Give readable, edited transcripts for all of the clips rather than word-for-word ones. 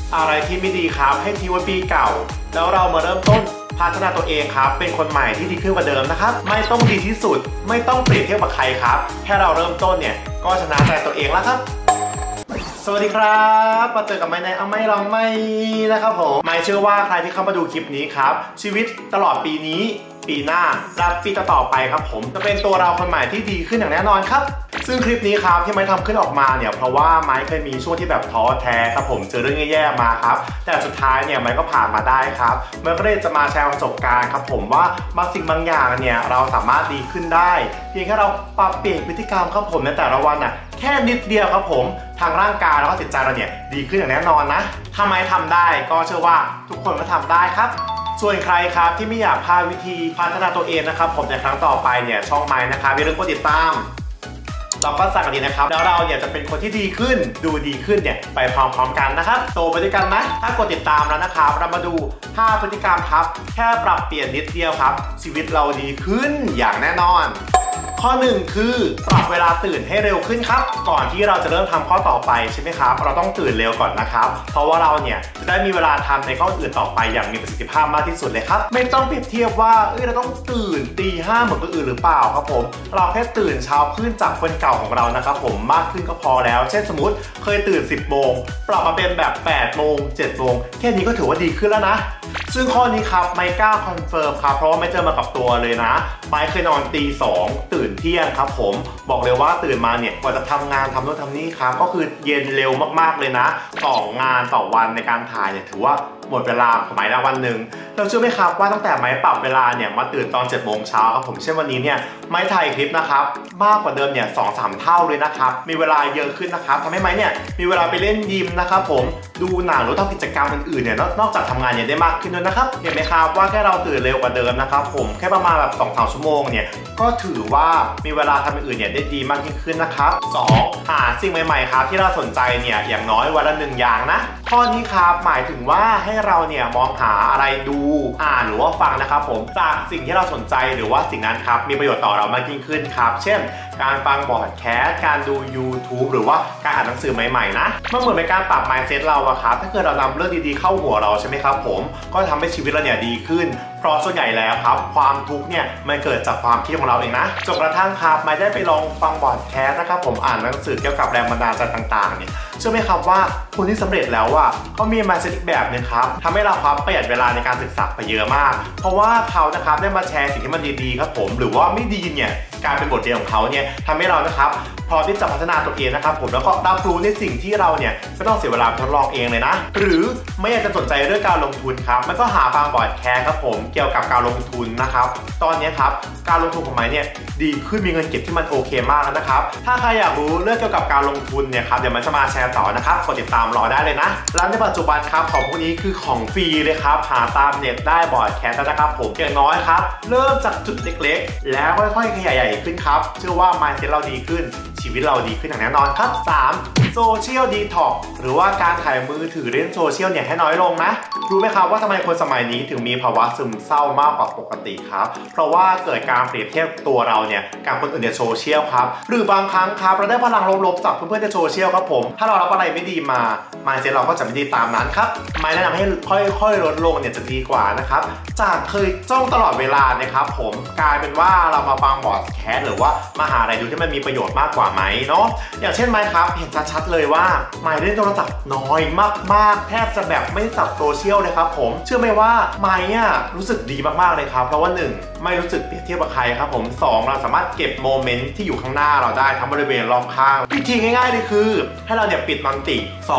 อะไรที่ไม่ดีครับให้ทิ้งไว้ปีเก่าแล้วเรามาเริ่มต้นพัฒนาตัวเองครับเป็นคนใหม่ที่ดีขึ้นกว่าเดิมนะครับไม่ต้องดีที่สุดไม่ต้องเปรียบเทียบกับใครครับแค่เราเริ่มต้นเนี่ยก็ชนะใจตัวเองแล้วครับสวัสดีครับมาเจอกับไม้ในไม่ลองไม่นะครับผมไม่เชื่อว่าใครที่เข้ามาดูคลิปนี้ครับชีวิตตลอดปีนี้ปีหน้าและปีต่อไปครับผมจะเป็นตัวเราคนใหม่ที่ดีขึ้นอย่างแน่นอนครับซึ่งคลิปนี้ครับที่ไม้ทำขึ้นออกมาเนี่ยเพราะว่าไม้เคยมีช่วงที่แบบท้อแท้ครับผมเจอเรื่องแย่ๆมาครับแต่สุดท้ายเนี่ยไม้ก็ผ่านมาได้ครับไม้ก็เลยจะมาแชร์ประสบการณ์ครับผมว่าบางสิ่งบางอย่างเนี่ยเราสามารถดีขึ้นได้เพียงแค่เราปรับเปลี่ยนพฤติกรรมครับผมในแต่ละวันน่ะแค่นิดเดียวครับผมทางร่างกายแล้วก็จิตใจเราเนี่ยดีขึ้นอย่างแน่นอนนะถ้าไม้ทำได้ก็เชื่อว่าทุกคนก็ทำได้ครับส่วนใครครับที่ไม่อยากพลาดวิธีพัฒนาตัวเองนะครับผมในครั้งต่อไปเนี่ยช่องไม้นะครับอย่าลืมกดติดตามเราก็สั่งกันดีนะครับแล้วเราเนี่ยจะเป็นคนที่ดีขึ้นดูดีขึ้นเนี่ยไปพร้อมๆกันนะครับโตไปด้วยกันนะถ้ากดติดตามแล้วนะครับเรามาดู5พฤติกรรมครับแค่ปรับเปลี่ยนนิดเดียวครับชีวิตเราดีขึ้นอย่างแน่นอนข้อ1คือปรับเวลาตื่นให้เร็วขึ้นครับก่อนที่เราจะเริ่มทำข้อต่อไปใช่ไหมครับเราต้องตื่นเร็วก่อนนะครับเพราะว่าเราเนี่ยจะได้มีเวลาทำในข้ออื่นต่อไปอย่างมีประสิทธิภาพมากที่สุดเลยครับไม่ต้องเปรียบเทียบว่าเราต้องตื่นตี 5เหมือนคนอื่นหรือเปล่าครับผมเราแค่ตื่นเช้าขึ้นจากคนเก่าของเรานะครับผมมากขึ้นก็พอแล้วเช่นสมมติเคยตื่น10 โมงปรับมาเป็นแบบ8 โมง 7 โมงแค่นี้ก็ถือว่าดีขึ้นแล้วนะซึ่งข้อนี้ครับไม่กล้าคอนเฟิร์มครับเพราะว่าไม่เจอมากับตัวเลยนะไม่เคยนอนตี 2ตื่นเที่ยงครับผมบอกเลยว่าตื่นมาเนี่ยกว่าจะทำงานทำโน่นทำนี่ครับก็คือเย็นเร็วมากๆเลยนะต่องานต่อวันในการถ่ายเนี่ยถือว่าหมดเวลาของไม้ละวันหนึ่งเราเชื่อไหมครับว่าตั้งแต่ไม้ปรับเวลาเนี่ยมาตื่นตอน7 โมงเช้าครับผมเช่นวันนี้เนี่ยไม้ถ่ายคลิปนะครับมากกว่าเดิมเนี่ย2-3 เท่าเลยนะครับมีเวลาเยอะขึ้นนะครับทำให้ไม้เนี่ยมีเวลาไปเล่นยิมนะครับผมดูหนังหรือทำกิจกรรมอื่นๆเนี่ยนอกจากทำงานเนี่ยได้มากขึ้นด้วยนะครับเห็นไหมครับว่าแค่เราตื่นเร็วกว่าเดิมนะครับผมแค่ประมาณแบบ2-3 ชั่วโมงเนี่ยก็ถือว่ามีเวลาทำอย่างอื่นเนี่ยได้ดีมากยิ่งขึ้นนะครับ2หาสิ่งใหม่ๆครับที่เราสนใจเนี่ยอย่างน้อยวันละ1 อย่างนะข้อนี้ครับหมายถึงว่าให้เราเนี่ยมองหาอะไรดูอ่านหรือว่าฟังนะครับผมจากสิ่งที่เราสนใจหรือว่าสิ่งนั้นครับมีประโยชน์ต่อเรามากยิ่งขึ้นครับเช่นการฟังบอดแคสต์การดู YouTube หรือว่าการอ่านหนังสือใหม่ๆนะมันเหมือนเป็นการปรับ mindset เราอะครับถ้าเกิดเรานำเรื่องดีๆเข้าหัวเราใช่ไหมครับผมก็ทำให้ชีวิตเราเนี่ยดีขึ้นเพราะส่วนใหญ่แล้วครับความทุกข์เนี่ยมันเกิดจากความคิดของเราเองนะจนกระทั่งครับไม่ได้ไปลองฟังบอดแคสต์นะครับผมอ่านหนังสือเกี่ยวกับแรงบันดาลใจต่างๆเนี่ยเชื่อไหมครับว่าคนที่สำเร็จแล้วอะเขามี mindset อีกแบบนึงครับทำให้เราครับประหยัดเวลาในการศึกษาไปเยอะมากเพราะว่าเขานะครับได้มาแชร์สิ่งที่มันดีๆครับผมหรือว่าไม่ดีเนี่ยการเป็นบทเรียนของเขาเนี่ยทำให้เรานะครับพร้อมที่จะพัฒนาตัวเองนะครับผมแล้วก็รับรู้ในสิ่งที่เราเนี่ยไม่ต้องเสียเวลาทดลองเองเลยนะหรือไม่อยากจะสนใจเรื่องการลงทุนครับมันก็หาฟังบอดแคสต์ครับผมเกี่ยวกับการลงทุนนะครับตอนนี้ครับการลงทุนของไม้เนี่ยดีขึ้นมีเงินเก็บที่มันโอเคมากแล้วนะครับถ้าใครอยากรู้เรื่องเกี่ยวกับการลงทุนเนี่ยครับเดี๋ยวมันจะมาแชร์ต่อนะครับกดติดตามรอได้เลยนะแล้วในปัจจุบันครับของพวกนี้คือของฟรีเลยครับหาตามเน็ตได้บอดแคสต์นะครับผมอย่างน้อยครับเริ่มจากจุดเล็กๆแล้วค่อยๆขยายใหญ่ขึ้นครับเชื่อว่า mindset เราดีขึ้นชีวิตเราดีขึ้นอย่างแน่นอนครับ3โซเชียลดีท็อกซ์หรือว่าการถ่ายมือถือเล่นโซเชียลเนี่ยให้น้อยลงนะรู้ไหมครับว่าทำไมคนสมัยนี้ถึงมีภาวะซึมเศร้ามากกว่าปกติครับเพราะว่าเกิดการเปรียบเทียบตัวเราเนี่ยกับคนอื่นในโซเชียลครับหรือบางครั้งครับเราได้พลังลบๆจากเพื่อนๆในโซเชียลครับผมถ้าเรารับอะไรไม่ดีมา mindset เราก็จะไม่ดีตามนั้นครับไม่แนะนำให้ค่อยๆลดลงเนี่ยจะดีกว่านะครับจากเคยจ้องตลอดเวลานะครับผมกลายเป็นว่าเรามาฟังบอดแคสต์หรือว่ามาหาอะไรดูที่มันมีประโยชน์มากกว่าไหมเนาะอย่างเช่นไมค์ครับเห็นชัดๆเลยว่าไมค์เล่นโทรศัพท์น้อยมากๆแทบจะแบบไม่สับโซเชียลเลยครับผมเชื่อไหมว่าไมค์รู้สึกดีมากๆเลยครับเพราะว่า1ไม่รู้สึกเปรียบเทียบกับใครครับผม2เราสามารถเก็บโมเมนต์ที่อยู่ข้างหน้าเราได้ทั้งบริเวณรอบข้างวิธีง่ายๆเลยคือให้เราเนี่ยปิดมัลติ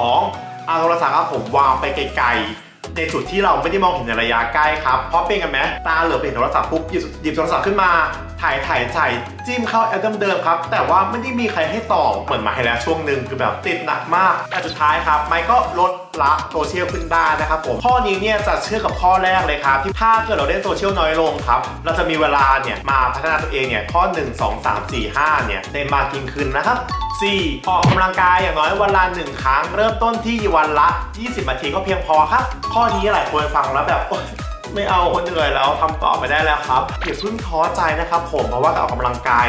2เอาโทรศัพท์ครับผมวางไปไกลๆในจุดที่เราไม่ได้มองเห็นในระยะใกล้ครับเพราะเป็นกันไหมตาเหลือบไปเห็นโทรศัพท์ปุ๊บหยิบโทรศัพท์ขึ้นมาถ่ายจิ้มเข้าแอปเดิมๆครับแต่ว่าไม่ได้มีใครให้ตอบเหมือนมาให้แล้วช่วงหนึ่งคือแบบติดหนักมากแต่สุดท้ายครับไมค์ก็ลดละโซเชียลขึ้นได้นะครับผมข้อนี้เนี่ยจะเชื่อกับข้อแรกเลยครับที่ถ้าเกิดเราเล่นโซเชียลน้อยลงครับเราจะมีเวลาเนี่ยมาพัฒนาตัวเองเนี่ยข้อ1 2 3 4 5เนี่ยได้มากยิ่งขึ้นนะครับ4ออกกำลังกายอย่างน้อยวันละ1 ครั้งเริ่มต้นที่วันละ20 นาทีก็เพียงพอครับข้อนี้หลายคนฟังแล้วแบบไม่เอาคนเหนื่อยแล้วทำต่อไปได้แล้วครับอย่าเพิ่งท้อใจนะครับผมเพราะว่าการออกกำลังกายเนี่ย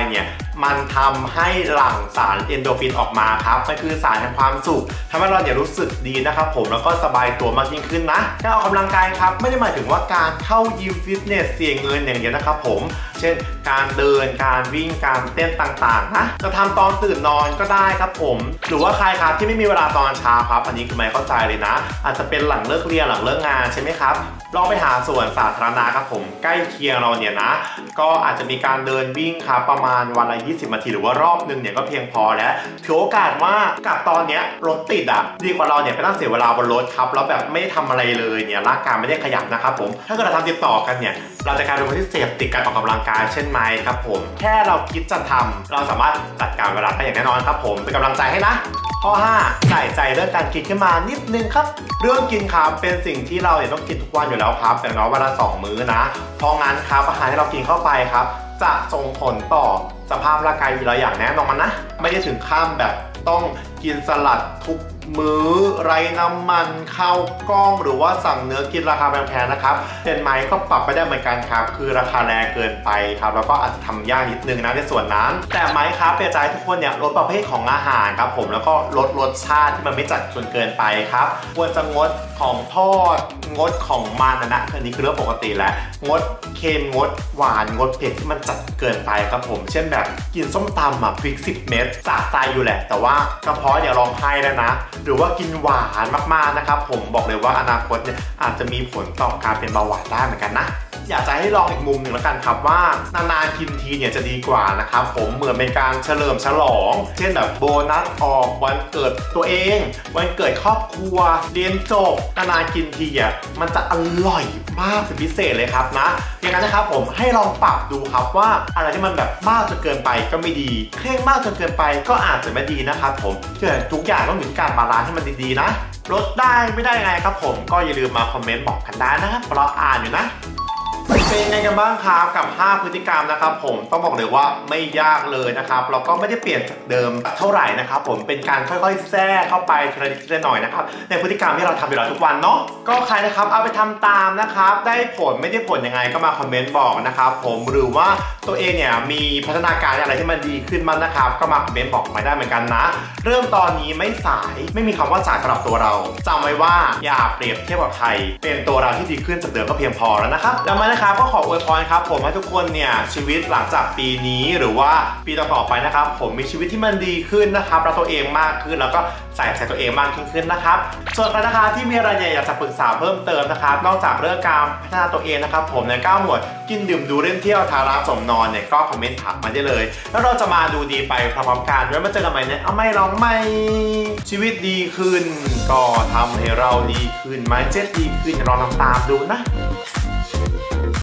มันทำให้หลั่งสารเอนโดรฟินออกมาครับมันคือสารแห่งความสุขทำให้เราเนี่ยรู้สึกดีนะครับผมแล้วก็สบายตัวมากยิ่งขึ้นนะการออกกำลังกายครับไม่ได้หมายถึงว่าการเข้ายิมฟิตเนสเสี่ยงเงินอย่างเดียวนะครับผมเช่นการเดินการวิ่งการเต้นต่างๆนะจะทำตอนตื่นนอนก็ได้ครับผมหรือว่าใครครับที่ไม่มีเวลาตอนเช้าครับอันนี้คือไม่เข้าใจเลยนะอาจจะเป็นหลังเลิกเรียนหลังเลิกงานใช่ไหมครับลองไปหาสวนสาธารณะครับผมใกล้เคียงเราเนี่ยนะก็อาจจะมีการเดินวิ่งครับประมาณวันละ20 นาทีหรือว่ารอบนึงเนี่ยก็เพียงพอแล้วถือโอกาสว่ากับตอนเนี้ยรถติดอ่ะดีกว่าเราเนี่ยไปนั่งเสียเวลาบนรถครับแล้วแบบไม่ได้ทำอะไรเลยเนี่ยร่างกายไม่ได้ขยับนะครับผมถ้าเกิดเราทำติดต่อกันเนี่ยเราจะกลายเป็นคนที่เสพติดการออกกำลังกายเช่นไหมครับผมแค่เราคิดจะทำเราสามารถจัดการเวลาได้อย่างแน่นอนครับผมเป็นกำลังใจให้นะข้อ 5 ใส่ใจเรื่องการกินขึ้นมานิดนึงครับเรื่องกินครับเป็นสิ่งที่เราเนี่ยต้องกินทุกวันอยู่แล้วครับอย่างน้อยวันละ2 มื้อนะเพราะงั้นครับอาหารที่เรากินเข้าไปครับจะส่งผลต่อสภาพร่างกายเราอย่างแน่นอนนะไม่ได้ถึงขั้นแบบต้องกินสลัดทุกมื้อไร้น้ำมันข้าวกล้องหรือว่าสั่งเนื้อกินราคาแพงๆนะครับเป็นไหมก็ปรับไปได้เหมือนกันครับคือราคาแรงเกินไปครับแล้วก็อาจจะทำยากนิดนึงนะในส่วนนั้นแต่ไหมครับเป็นใจทุกคนเนี่ยลดประเภทของอาหารครับผมแล้วก็ลดรสชาติที่มันไม่จัดจนเกินไปครับควรจะงดของทอดงดของมันนะอันนี้คือเรื่องปกติแล้วงดเค็มงดหวานงดเผ็ดที่มันจัดเกินไปครับผมเช่นแบบกินส้มตำพริก10 เม็ดสะใจอยู่แหละแต่ว่ากระเพาะอย่าร้องไห้แล้วนะหรือว่ากินหวานมากๆนะครับผมบอกเลยว่าอนาคตเนี่ยอาจจะมีผลต่อการเป็นเบาหวานได้เหมือนกันนะอยากจะให้ลองอีกมุมหนึ่งแล้วกันครับว่านานๆกินทีเนี่ยจะดีกว่านะครับผมเหมือนเป็นการเฉลิมฉลองเช่นแบบโบนัสออกวันเกิดตัวเองวันเกิดครอบครัวเรียนจบนานๆกินทีอ่ะมันจะอร่อยมากเป็นพิเศษเลยครับนะอย่างนั้นนะครับผมให้ลองปรับดูครับว่าอะไรที่มันแบบมากจนเกินไปก็ไม่ดีเคร่งมากจนเกินไปก็อาจจะไม่ดีนะครับผมทุกอย่างต้องอยู่ที่การบาลานซ์ให้มันดีๆนะลดได้ไม่ได้ไงครับผมก็อย่าลืมมาคอมเมนต์บอกกันได้นะครับเราอ่านอยู่นะเป็นไงกันบ้างครับกับ5 พฤติกรรมนะครับผมต้องบอกเลยว่าไม่ยากเลยนะครับเราก็ไม่ได้เปลี่ยนจากเดิมเท่าไหร่นะครับผมเป็นการค่อยๆแทรกเข้าไปทีละนิดทีละหน่อยนะครับในพฤติกรรมที่เราทำอยู่แล้วทุกวันเนาะก็ใครนะครับเอาไปทำตามนะครับได้ผลไม่ได้ผลยังไงก็มาคอมเมนต์บอกนะครับผมหรือว่าตัวเองเนี่ยมีพัฒนาการอะไรที่มันดีขึ้นบ้างนะครับก็มาคอมเมนต์บอกมาได้เหมือนกันนะเริ่มตอนนี้ไม่สายไม่มีคำว่าสายสำหรับตัวเราจำไว้ว่าอย่าเปรียบเทียบกับใครเป็นตัวเราที่ดีขึ้นจากเดิมก็เพียงพอแล้วนะครับแล้วมานะครับก็ขออวยพรครับผมให้ทุกคนเนี่ยชีวิตหลังจากปีนี้หรือว่าปีต่อๆไปนะครับผมมีชีวิตที่มันดีขึ้นนะครับรักตัวเองมากขึ้นแล้วก็ใส่ใจตัวเองมากขึ้นนะครับส่วนใครนะคะที่มีอะไรเนี่ยอยากจะปรึกษาเพิ่มเติมนะครับนอกจากเรื่องการพัฒนาตัวเองนะครับผมใน9 หมวดกินดื่มดูเล่นเที่ยวทาราสมนอนเนี่ยก็คอมเมนต์ถามมาได้เลยแล้วเราจะมาดูดีไปพร้อมๆกันแล้วมาเจอกันใหม่เนี่ยเอาไม่ลองไม่ชีวิตดีขึ้นก็ทำให้เราดีขึ้นmindsetดีขึ้นลองทำตามดูนะ